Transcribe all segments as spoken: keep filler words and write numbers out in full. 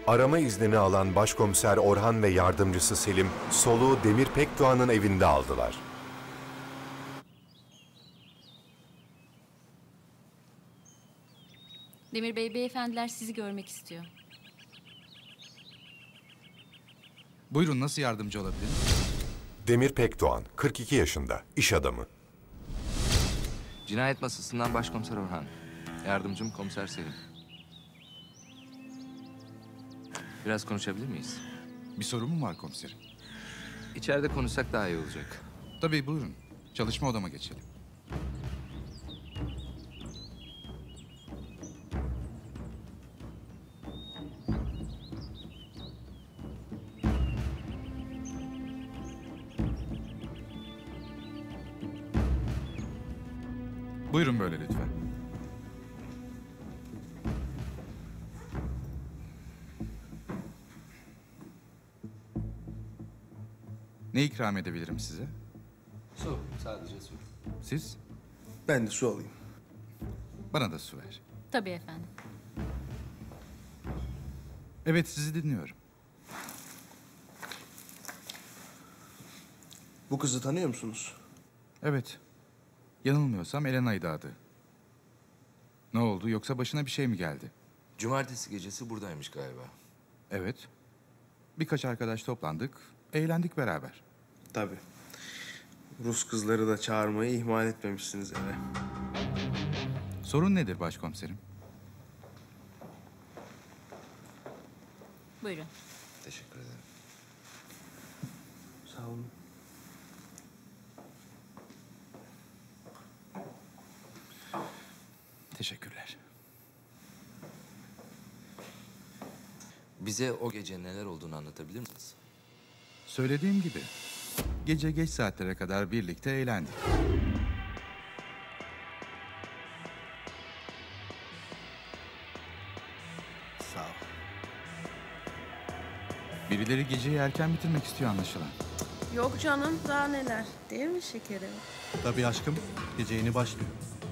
Arama iznini alan Başkomiser Orhan ve yardımcısı Selim, soluğu Demir Pekdoğan'ın evinde aldılar. Demir Bey, beyefendiler sizi görmek istiyor. Buyurun, nasıl yardımcı olabilirim? Demir Pekdoğan, kırk iki yaşında, iş adamı. Cinayet masasından Başkomiser Orhan. Yardımcım Komiser Selim. Biraz konuşabilir miyiz? Bir sorun mu var komiserim? İçeride konuşsak daha iyi olacak. Tabii, buyurun. Çalışma odama geçelim. Buyurun böyle lütfen. Ne ikram edebilirim size? Su, sadece su. Siz? Ben de su alayım. Bana da su ver. Tabii efendim. Evet, sizi dinliyorum. Bu kızı tanıyor musunuz? Evet. Yanılmıyorsam Elena'ydı adı. Ne oldu, yoksa başına bir şey mi geldi? Cumartesi gecesi buradaymış galiba. Evet. Birkaç arkadaş toplandık, eğlendik beraber. Tabii. Rus kızları da çağırmayı ihmal etmemişsiniz eve. Sorun nedir başkomiserim? Buyurun. Teşekkür ederim. Sağ olun. Teşekkürler. Bize o gece neler olduğunu anlatabilir misiniz? Söylediğim gibi, gece geç saatlere kadar birlikte eğlendik. Sağ ol. Birileri geceyi erken bitirmek istiyor anlaşılan. Yok canım, daha neler. Değil mi şekerim? Tabii aşkım, gece yeni başlıyor.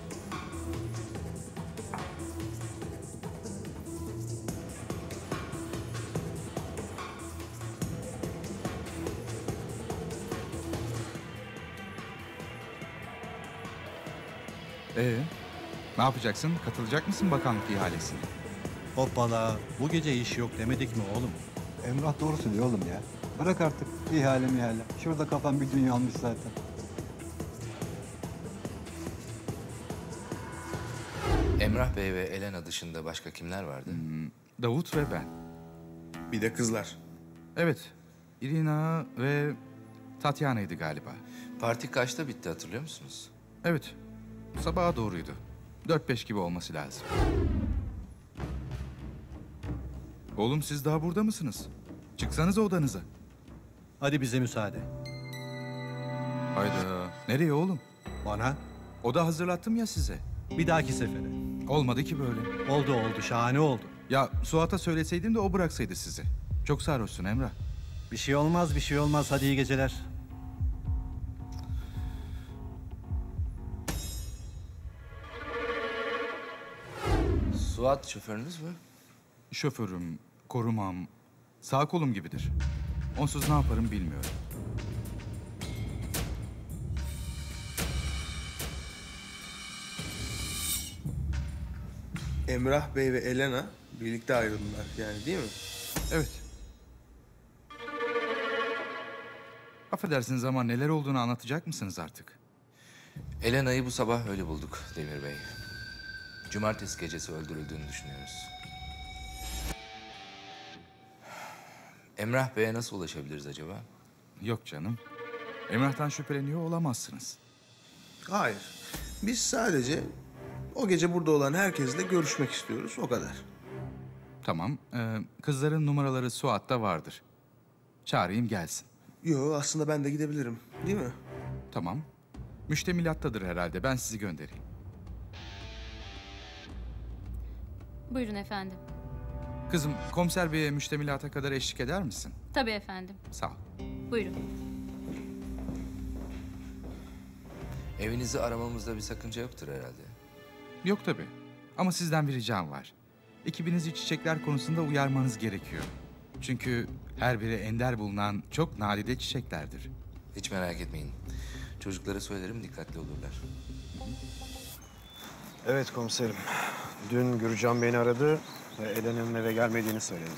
Ee, ne yapacaksın? Katılacak mısın bakanlık ihalesine? Hoppala, bu gece iş yok demedik mi oğlum? Emrah doğru söylüyor oğlum ya. Bırak artık ihale mihale. Şurada kafam bir dünya almış zaten. Emrah Bey ve Elena dışında başka kimler vardı? Davut ve ben. Bir de kızlar. Evet, Irina ve Tatyana'ydı galiba. Parti kaçta bitti hatırlıyor musunuz? Evet, sabaha doğruydu. Dört beş gibi olması lazım. Oğlum siz daha burada mısınız? Çıksanıza odanıza. Hadi bize müsaade. Hayda, nereye oğlum? Bana Oda hazırlattım ya size. bir dahaki sefere. Olmadı ki böyle. Oldu oldu, şahane oldu. Ya Suat'a söyleseydim de o bıraksaydı sizi. Çok sarhoşsun Emrah. Bir şey olmaz, bir şey olmaz. Hadi iyi geceler. Suat şoförünüz mü? Şoförüm, korumam, sağ kolum gibidir. Onsuz ne yaparım bilmiyorum. Emrah Bey ve Elena birlikte ayrıldılar yani, değil mi? Evet. Affedersiniz ama neler olduğunu anlatacak mısınız artık? Elena'yı bu sabah öyle bulduk Demir Bey. Cumartesi gecesi öldürüldüğünü düşünüyoruz. Emrah Bey'e nasıl ulaşabiliriz acaba? Yok canım. Emrah'tan şüpheleniyor olamazsınız. Hayır. Biz sadece o gece burada olan herkesle görüşmek istiyoruz, o kadar. Tamam, ee, kızların numaraları Suat'ta vardır. Çağırayım gelsin. Yo, aslında ben de gidebilirim, değil mi? Tamam. Müştemilattadır herhalde, ben sizi göndereyim. Buyurun efendim. Kızım, komiser beye müştemilata kadar eşlik eder misin? Tabii efendim. Sağ ol. Buyurun. Evinizi aramamızda bir sakınca yoktur herhalde. Yok tabii. Ama sizden bir ricam var. ekibinizi çiçekler konusunda uyarmanız gerekiyor. Çünkü her biri ender bulunan çok nadide çiçeklerdir. Hiç merak etmeyin. Çocuklara söylerim, dikkatli olurlar. Evet komiserim. Dün Gürcan beni aradı ve Elena'nın eve gelmediğini söyledi.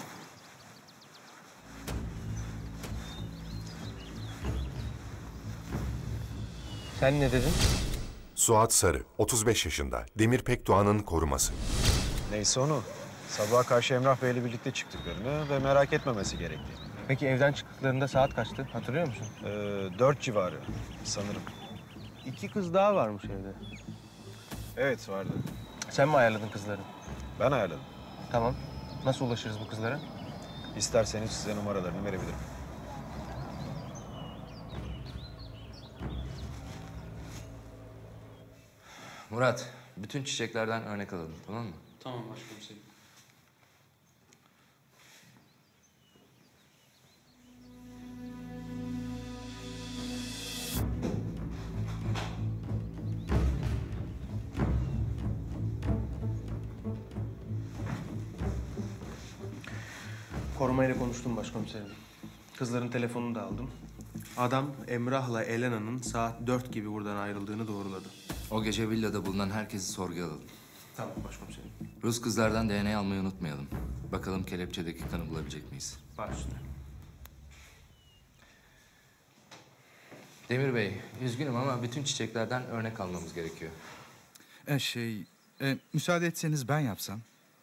Sen ne dedin? Suat Sarı, otuz beş yaşında, Demir Pekdoğan'ın koruması. Neyse onu. Sabaha karşı Emrah Bey'le birlikte çıktıklarını ve merak etmemesi gerektiğini. Peki evden çıktıklarında saat kaçtı? Hatırlıyor musun? Ee, dört civarı sanırım. İki kız daha varmış evde. Evet vardı. Sen mi ayarladın kızları? Ben ayarladım. Tamam. Nasıl ulaşırız bu kızlara? İsterseniz size numaralarını verebilirim. Murat, bütün çiçeklerden örnek alalım, tamam mı? Tamam başkomiserim. Korumayla konuştum başkomiserim. Kızların telefonunu da aldım. Adam Emrah'la Elena'nın saat dört gibi buradan ayrıldığını doğruladı. O gece villada bulunan herkesi sorguya alalım. Tamam başkomiserim. Rus kızlardan D N A almayı unutmayalım. Bakalım kelepçedeki kanı bulabilecek miyiz? Baş üstüne. Demir Bey, üzgünüm ama bütün çiçeklerden örnek almamız gerekiyor. E şey, e, müsaade etseniz ben yapsam.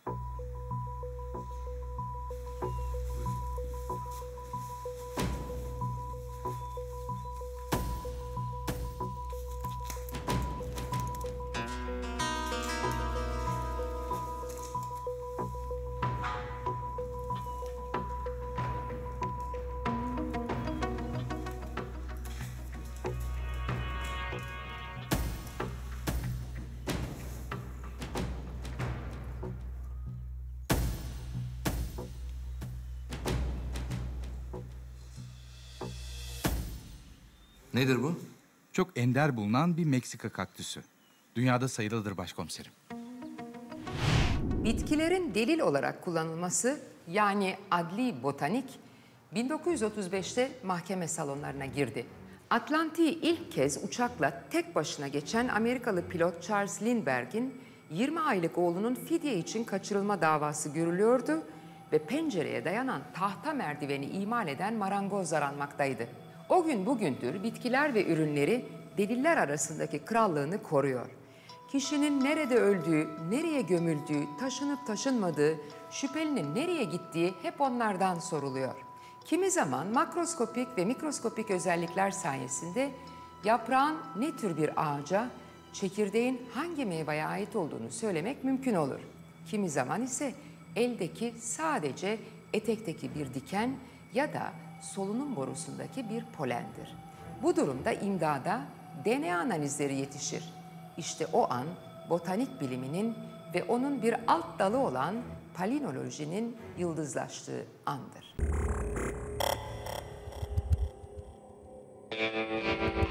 Nedir bu? Çok ender bulunan bir Meksika kaktüsü. Dünyada sayılıdır başkomiserim. Bitkilerin delil olarak kullanılması, yani adli botanik, bin dokuz yüz otuz beşte mahkeme salonlarına girdi. Atlantik'i ilk kez uçakla tek başına geçen Amerikalı pilot Charles Lindbergh'in yirmi aylık oğlunun fidye için kaçırılma davası görülüyordu ve pencereye dayanan tahta merdiveni imal eden marangoz aranmaktaydı. O gün bugündür bitkiler ve ürünleri deliller arasındaki krallığını koruyor. Kişinin nerede öldüğü, nereye gömüldüğü, taşınıp taşınmadığı, şüphelinin nereye gittiği hep onlardan soruluyor. Kimi zaman makroskopik ve mikroskopik özellikler sayesinde yaprağın ne tür bir ağaca, çekirdeğin hangi meyveye ait olduğunu söylemek mümkün olur. Kimi zaman ise eldeki sadece etekteki bir diken ya da solunum borusundaki bir polendir. Bu durumda imdada D N A analizleri yetişir. İşte o an botanik biliminin ve onun bir alt dalı olan palinolojinin yıldızlaştığı andır.